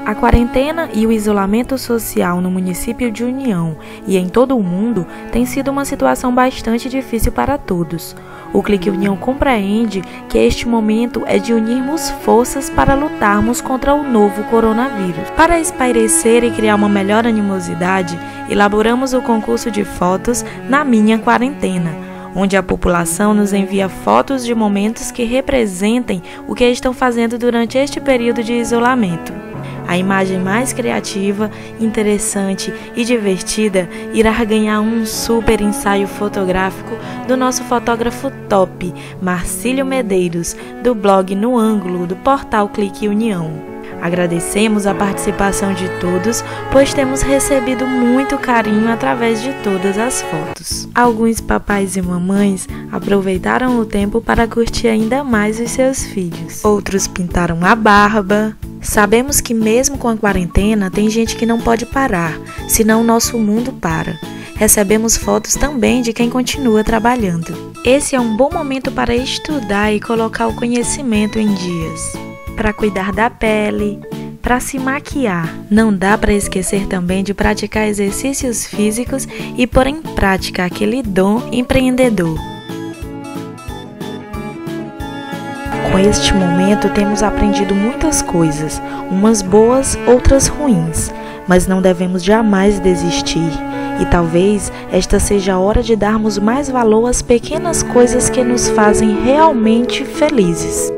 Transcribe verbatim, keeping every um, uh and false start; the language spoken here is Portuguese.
A quarentena e o isolamento social no município de União e em todo o mundo tem sido uma situação bastante difícil para todos. O Clique União compreende que este momento é de unirmos forças para lutarmos contra o novo coronavírus. Para espairecer e criar uma melhor animosidade, elaboramos o concurso de fotos Na Minha Quarentena, onde a população nos envia fotos de momentos que representem o que estão fazendo durante este período de isolamento. A imagem mais criativa, interessante e divertida irá ganhar um super ensaio fotográfico do nosso fotógrafo top, Marcílio Medeiros, do blog No Ângulo do portal Clique União. Agradecemos a participação de todos, pois temos recebido muito carinho através de todas as fotos. Alguns papais e mamães aproveitaram o tempo para curtir ainda mais os seus filhos. Outros pintaram a barba. Sabemos que mesmo com a quarentena tem gente que não pode parar, senão o nosso mundo para. Recebemos fotos também de quem continua trabalhando. Esse é um bom momento para estudar e colocar o conhecimento em dias. Para cuidar da pele, para se maquiar. Não dá para esquecer também de praticar exercícios físicos e pôr em prática aquele dom empreendedor. Com este momento temos aprendido muitas coisas, umas boas, outras ruins, mas não devemos jamais desistir. E talvez esta seja a hora de darmos mais valor às pequenas coisas que nos fazem realmente felizes.